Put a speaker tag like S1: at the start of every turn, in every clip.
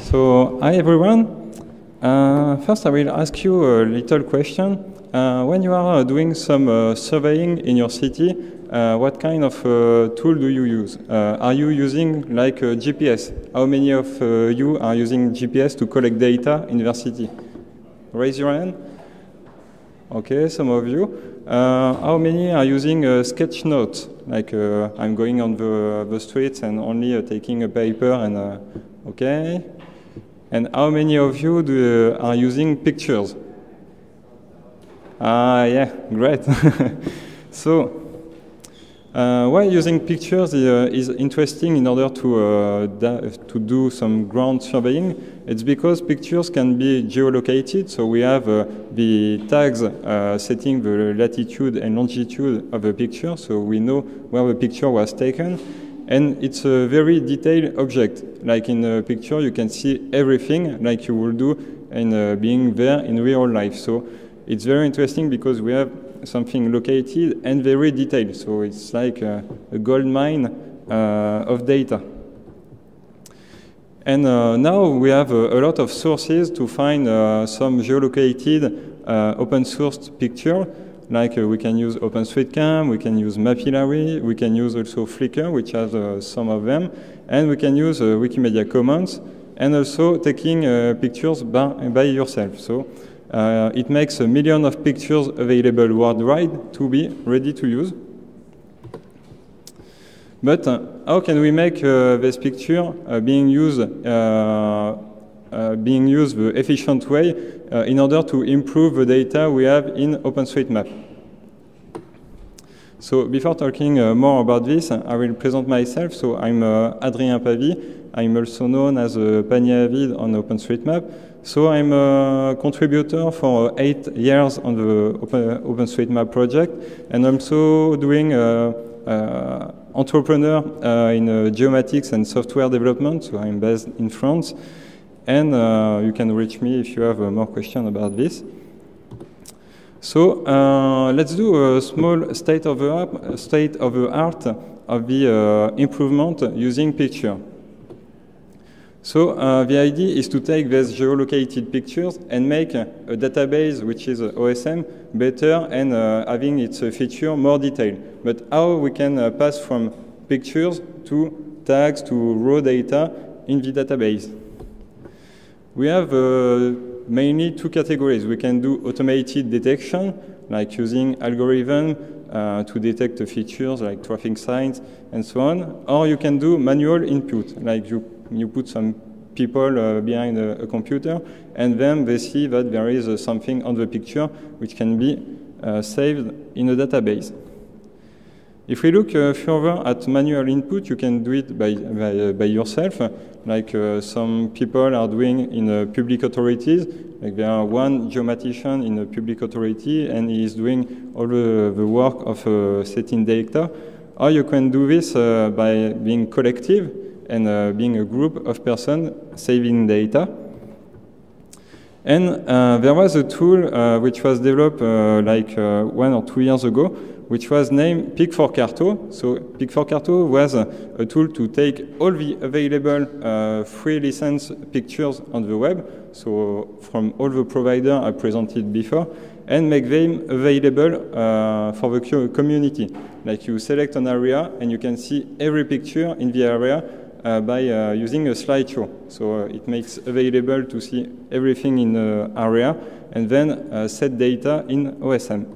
S1: So, hi everyone. First, I will ask you a little question. When you are doing some surveying in your city, what kind of tool do you use? Are you using like GPS? How many of you are using GPS to collect data in your city? Raise your hand. Okay, some of you. How many are using sketch notes? Like I'm going on the streets and only taking a paper and okay. And how many of you are using pictures? Yeah, great. So, why using pictures is interesting in order to do some ground surveying? It's because pictures can be geolocated. So we have the tags setting the latitude and longitude of the picture, so we know where the picture was taken. And it's a very detailed object. Like in a picture, you can see everything like you will do in being there in real life. So it's very interesting because we have something located and very detailed. So it's like a gold mine of data. And now we have a lot of sources to find some geolocated open source picture. Like we can use OpenStreetCam, we can use Mapillary, we can use also Flickr, which has some of them, and we can use Wikimedia Commons, and also taking pictures by yourself. So it makes 1 million of pictures available worldwide to be ready to use. But how can we make this picture being used the efficient way in order to improve the data we have in OpenStreetMap? So before talking more about this, I will present myself. So I'm Adrien Pavy. I'm also known as Panier Avid on OpenStreetMap. So I'm a contributor for 8 years on the OpenStreetMap project, and I'm also doing entrepreneur in geomatics and software development. So I'm based in France. And you can reach me if you have more questions about this. So let's do a small state of the art of the improvement using picture. So the idea is to take these geolocated pictures and make a database, which is OSM, better and having its feature more detailed. But how we can pass from pictures to tags to raw data in the database? We have mainly 2 categories. We can do automated detection, like using algorithm to detect the features like traffic signs and so on. Or you can do manual input, like you put some people behind a computer, and then they see that there is something on the picture which can be saved in a database. If we look further at manual input, you can do it by yourself, like some people are doing in public authorities. Like there are one geomatician in a public authority, and he is doing all the work of setting data. Or you can do this by being collective and being a group of persons saving data. And there was a tool which was developed like 1 or 2 years ago, which was named Pic4Carto. So Pic4Carto was a tool to take all the available free license pictures on the web, so from all the providers I presented before, and make them available for the community. Like you select an area and you can see every picture in the area by using a slideshow. So it makes available to see everything in the area and then set data in OSM.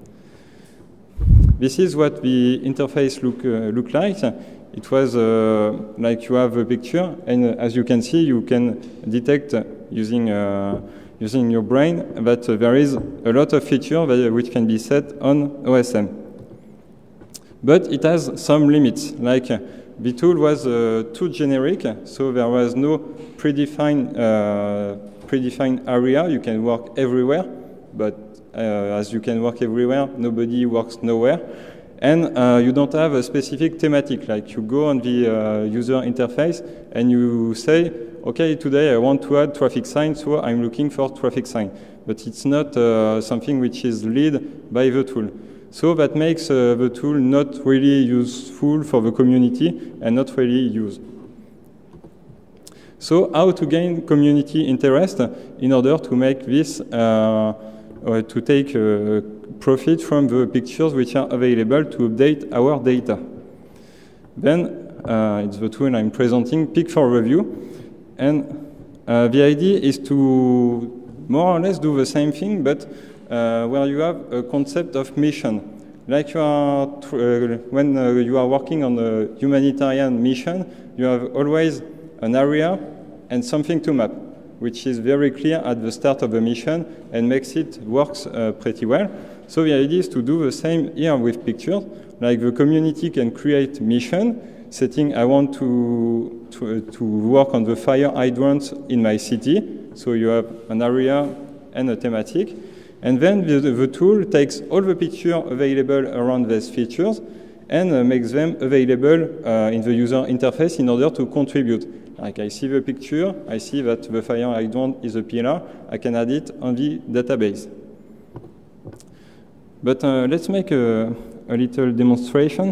S1: This is what the interface look like. It was like you have a picture, and as you can see, you can detect using your brain that there is a lot of features which can be set on OSM. But it has some limits. Like the tool was too generic, so there was no predefined area. You can work everywhere, but as you can work everywhere, nobody works nowhere. And you don't have a specific thematic, like you go on the user interface and you say, okay, today I want to add traffic signs, so I'm looking for traffic sign. But it's not something which is led by the tool. So that makes the tool not really useful for the community and not really used. So how to gain community interest in order to make this, to take profit from the pictures which are available to update our data. Then it's the tool I'm presenting, Pick for Review. And the idea is to more or less do the same thing, but where you have a concept of mission. Like you are, when you are working on a humanitarian mission, you have always an area and something to map, which is very clear at the start of the mission and makes it works pretty well. So the idea is to do the same here with pictures. Like the community can create mission, setting I want to work on the fire hydrants in my city. So you have an area and a thematic. And then the tool takes all the pictures available around these features and makes them available in the user interface in order to contribute. Like I see the picture, I see that the fire hydrant is a pillar, I can add it on the database. But let's make a little demonstration.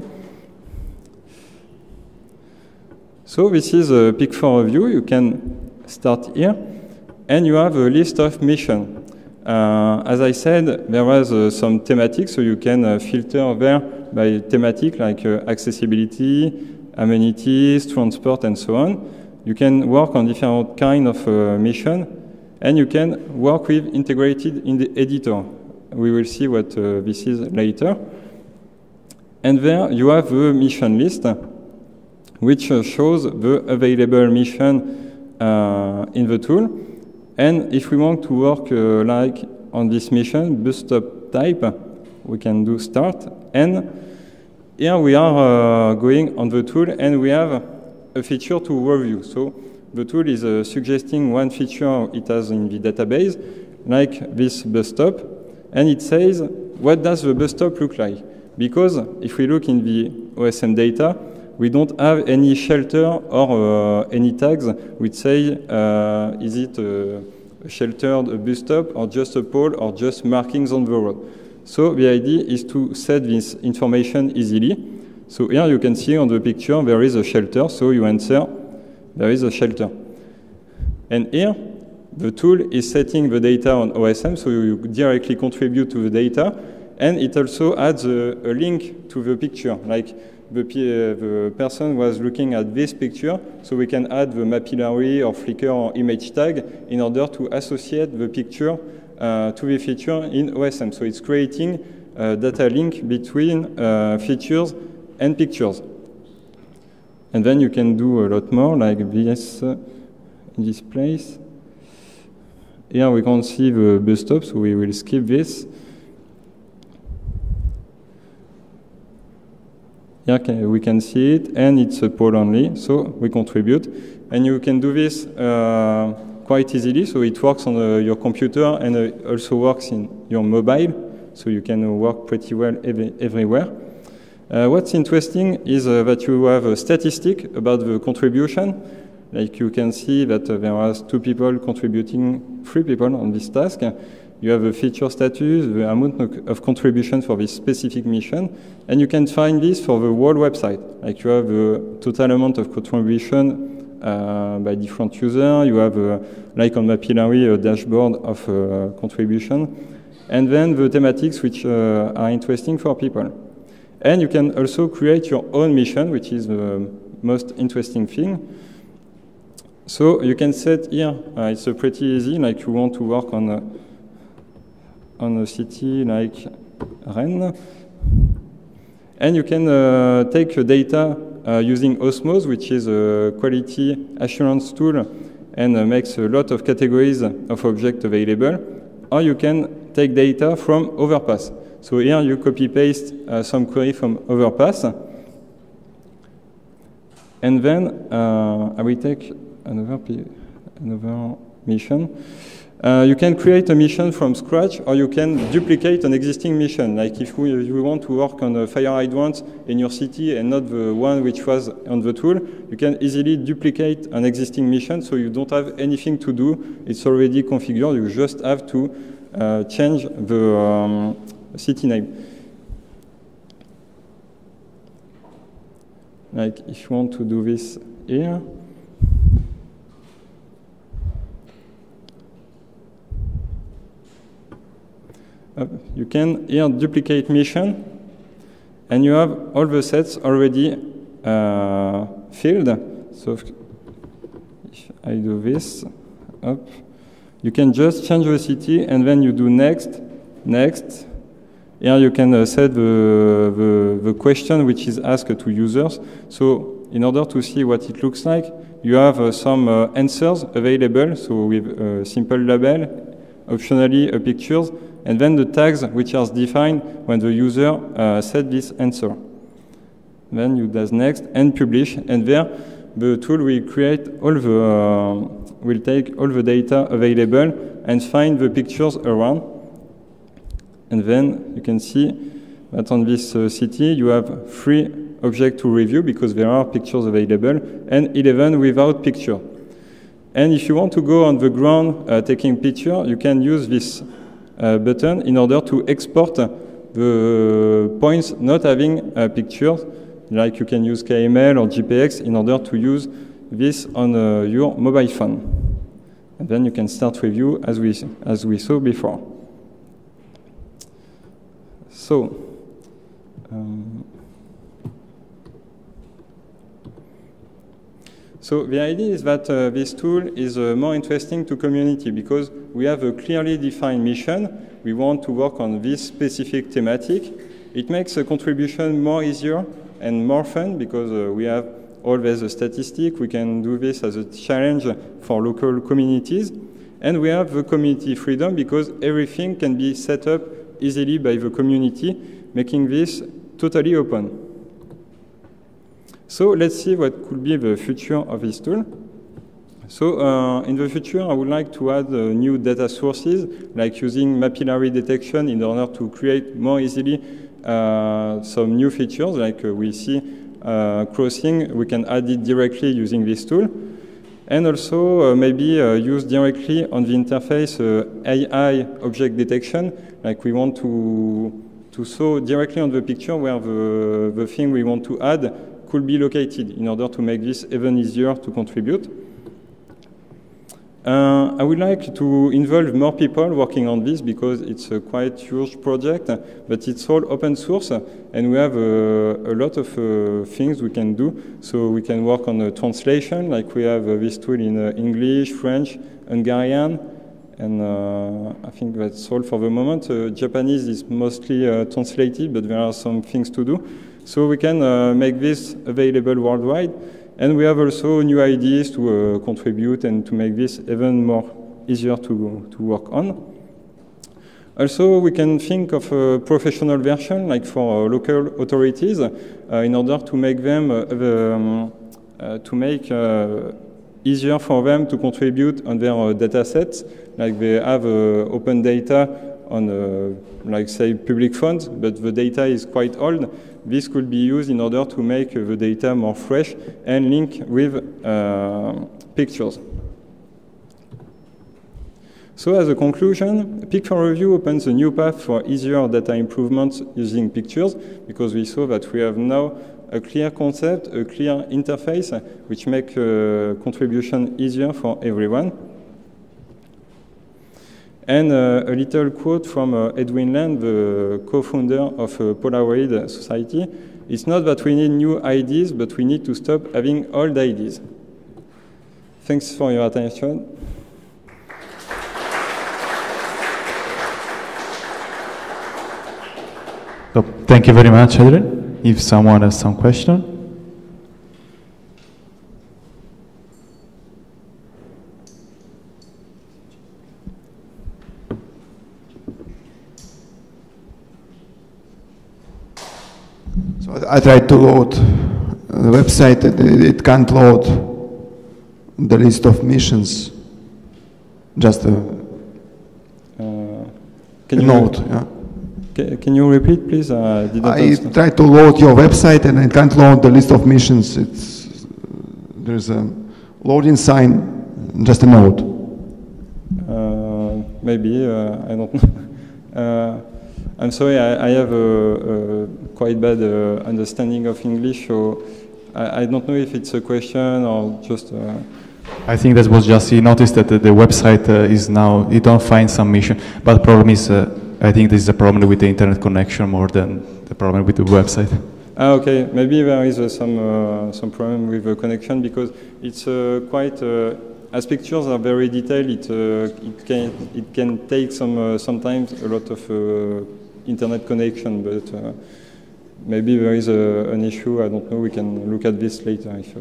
S1: So this is a Pick for Review. You can start here, and you have a list of missions. As I said, there was some thematic, so you can filter there by thematic like accessibility, amenities, transport, and so on. You can work on different kind of mission, and you can work with integrated in the editor. We will see what this is later. And there you have the mission list, which shows the available mission in the tool. And if we want to work like on this mission, bus stop type, we can do start. And here we are going on the tool, and we have a feature to review. So the tool is suggesting one feature it has in the database, like this bus stop. And it says, what does the bus stop look like? Because if we look in the OSM data, we don't have any shelter or any tags which say, is it a sheltered bus stop or just a pole or just markings on the road. So the idea is to set this information easily. So here you can see on the picture there is a shelter, so you answer, there is a shelter. And here, the tool is setting the data on OSM, so you directly contribute to the data, and it also adds a link to the picture, like the person was looking at this picture, so we can add the mapillary or Flickr or image tag in order to associate the picture to the feature in OSM. So it's creating a data link between features and pictures. And then you can do a lot more, like this in this place. Here we can't see the bus stop, so we will skip this. Here we can see it, and it's a poll only, so we contribute. And you can do this quite easily, so it works on your computer and also works in your mobile, so you can work pretty well everywhere. What's interesting is that you have a statistic about the contribution. Like you can see that there was 2 people contributing, 3 people on this task. You have a feature status, the amount of contribution for this specific mission, and you can find this for the whole website. Like you have the total amount of contribution by different users. You have, like on Mapillary, a dashboard of contribution, and then the thematics which are interesting for people. And you can also create your own mission, which is the most interesting thing. So you can set here, it's pretty easy, like you want to work on a city like Rennes. And you can take data using Osmose, which is a quality assurance tool and makes a lot of categories of objects available. Or you can take data from Overpass. So here you copy-paste some query from Overpass. And then I will take another mission. You can create a mission from scratch, or you can duplicate an existing mission. Like if you want to work on a fire hydrant in your city and not the one which was on the tool, you can easily duplicate an existing mission, so you don't have anything to do. It's already configured. You just have to change the city name. Like if you want to do this here, you can here duplicate mission, and you have all the sets already filled. So if I do this, you can just change the city, and then you do next, next. Here you can set the question which is asked to users. So in order to see what it looks like, you have some answers available, so with a simple label, optionally pictures, and then the tags which are defined when the user set this answer. Then you do next and publish, and there the tool will create all the will take all the data available and find the pictures around. And then you can see that on this city you have 3 objects to review because there are pictures available, and 11 without picture. And if you want to go on the ground taking picture, you can use this button in order to export the points not having pictures, like you can use KML or GPX in order to use this on your mobile phone. And then you can start review as we saw before. So, so the idea is that this tool is more interesting to community because we have a clearly defined mission. We want to work on this specific thematic. It makes a contribution more easier and more fun because we have always a statistic. We can do this as a challenge for local communities. And we have the community freedom because everything can be set up easily by the community, making this totally open. So let's see what could be the future of this tool. So in the future, I would like to add new data sources, like using mapillary detection in order to create more easily some new features, like we see crossing. We can add it directly using this tool. And also maybe use directly on the interface AI object detection, like we want to show directly on the picture where the thing we want to add could be located in order to make this even easier to contribute. I would like to involve more people working on this because it's a quite huge project, but it's all open source and we have a lot of things we can do. So we can work on a translation, like we have this tool in English, French, Hungarian, and I think that's all for the moment. Japanese is mostly translated, but there are some things to do. So we can make this available worldwide. And we have also new ideas to contribute and to make this even more easier to work on. Also, we can think of a professional version, like for local authorities, in order to make them easier for them to contribute on their data sets. Like they have open data on, like say, public funds, but the data is quite old. This could be used in order to make the data more fresh and link with pictures. So as a conclusion, Picture Review opens a new path for easier data improvements using pictures, because we saw that we have now a clear concept, a clear interface, which makes contribution easier for everyone. And a little quote from Edwin Land, the co-founder of Polaroid Society. It's not that we need new ideas, but we need to stop having old ideas. Thanks for your attention.
S2: So, thank you very much, Adrian. If someone has some question.
S3: So I tried to load the website, it can't load the list of missions. Just a note. Yeah.
S1: Can you repeat, please?
S3: I tried to load your website and it can't load the list of missions. There's a loading sign, just a note.
S1: Maybe, I don't know. I'm sorry, I have a quite bad understanding of English, so I don't know if it's a question or just...
S2: I think that was just, he noticed that the website is now, you don't find some mission, but the problem is I think this is a problem with the internet connection more than the problem with the website.
S1: Okay, maybe there is some problem with the connection because it's quite as pictures are very detailed. It can take sometimes a lot of internet connection, but maybe there is an issue. I don't know. We can look at this later. If,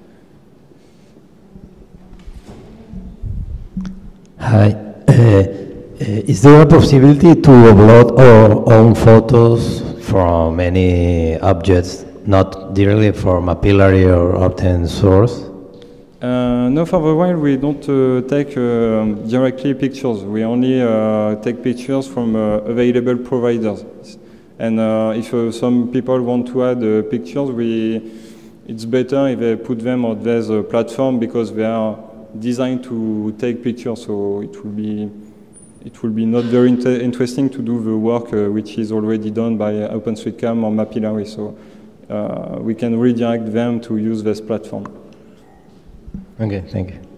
S4: Hi. Is there a possibility to upload our own photos from any objects, not directly from a Mapillary or open source?
S1: No, for the while we don't take directly pictures. We only take pictures from available providers. And if some people want to add pictures, it's better if they put them on this platform because they are designed to take pictures. So it will be not very interesting to do the work which is already done by OpenStreetCam or Mapillary. So we can redirect them to use this platform.
S4: Okay, thank you.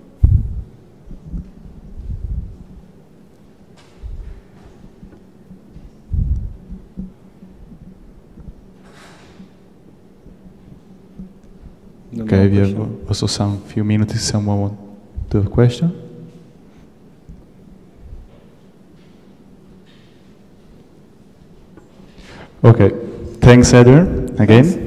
S2: Okay, we have also some few minutes if someone want to have a question. Okay, thanks Edwin again.